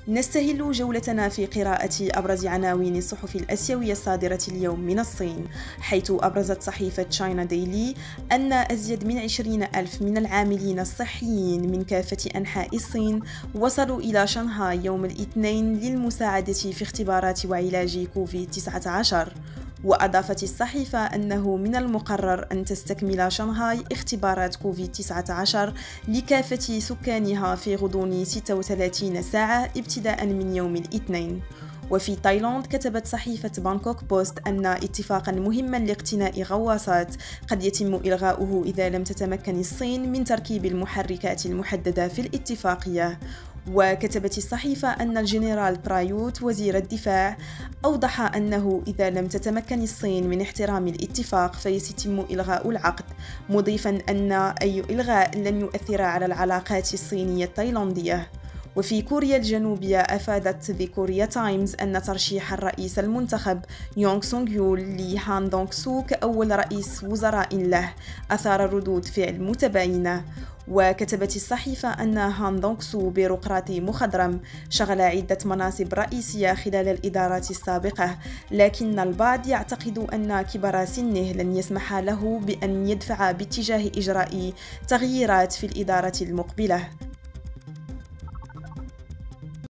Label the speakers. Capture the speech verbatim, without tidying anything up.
Speaker 1: نستهل جولتنا في قراءة أبرز عناوين الصحف الآسيوية الصادرة اليوم من الصين، حيث أبرزت صحيفة تشاينا ديلي أن أزيد من عشرين ألف من العاملين الصحيين من كافة أنحاء الصين وصلوا إلى شنغهاي يوم الاثنين للمساعدة في اختبارات وعلاج كوفيد تسعة عشر. وأضافت الصحيفة أنه من المقرر أن تستكمل شنغهاي اختبارات كوفيد تسعة عشر لكافة سكانها في غضون ستة وثلاثين ساعة ابتداء من يوم الاثنين. وفي تايلاند كتبت صحيفة بانكوك بوست أن اتفاقا مهما لاقتناء غواصات قد يتم إلغاؤه إذا لم تتمكن الصين من تركيب المحركات المحددة في الاتفاقية. وكتبت الصحيفة أن الجنرال برايوت وزير الدفاع أوضح أنه إذا لم تتمكن الصين من احترام الاتفاق فسيتم إلغاء العقد، مضيفا أن أي إلغاء لن يؤثر على العلاقات الصينية التايلاندية. وفي كوريا الجنوبية أفادت ذا كوريا تايمز أن ترشيح الرئيس المنتخب يونغ سونغ يول لهان دونغ سو كأول رئيس وزراء له أثار ردود فعل متباينة. وكتبت الصحيفة أن هان دونغ سو بيروقراطي مخضرم شغل عدة مناصب رئيسية خلال الإدارات السابقة، لكن البعض يعتقد أن كبر سنه لن يسمح له بأن يدفع باتجاه إجراء تغييرات في الإدارة المقبلة.